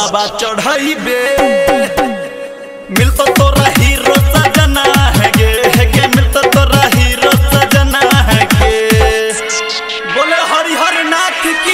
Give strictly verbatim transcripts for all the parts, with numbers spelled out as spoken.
जलावा चढ़ाई बे मिलता तोरा हीरो सजना है गे है गे मिलता तोरा हीरो सजना है गे बोले हरिहर नाथ की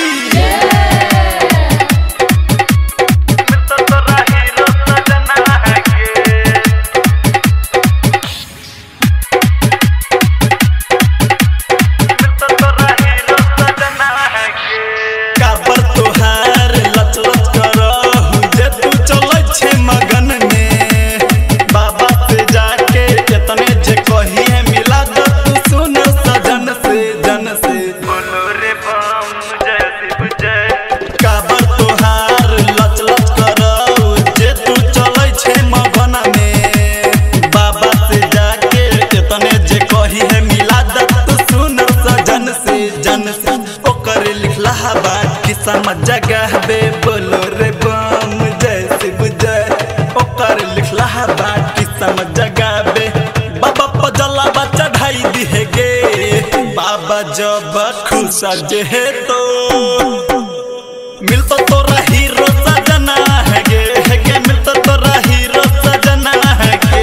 समझ जगह बे बोलो रे बम जय शिव जय ओकर लिखला है बात की समझ जगह बे बाबा पजला चढ़ाई दिहे गे बाबा जब खुश जे तो मिलता तोरा हीरो सजना है गे है गे मिलता तोरा हीरो सजना है गे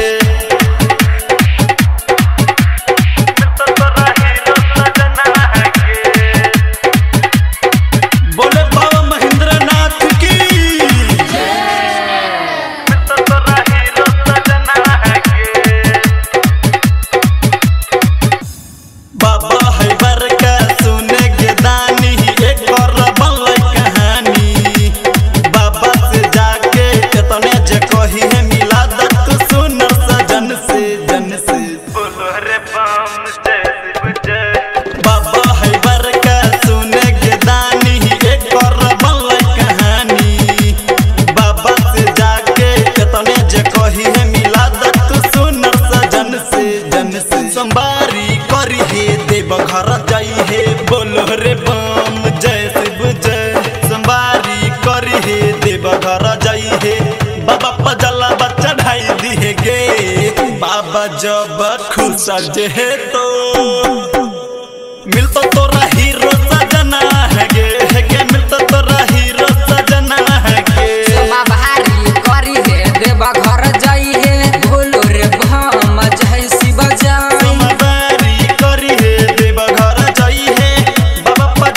संबारी करी हे देव घर जाई हे बोलो रे बम जय शिव जय संबारी करी हे देव घर जाई हे बाबा पजला चढ़ाई दिहे गे बाबा जब खुश जे तो मिलता तोरा हीरो सजना है गे है गे मिलता तोरा हीरो सजना है गे संबारी करी हे देव घर जाई हे बोलो रे बम जय शिव जय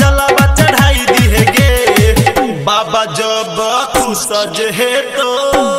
बाबा जब खुश जे तो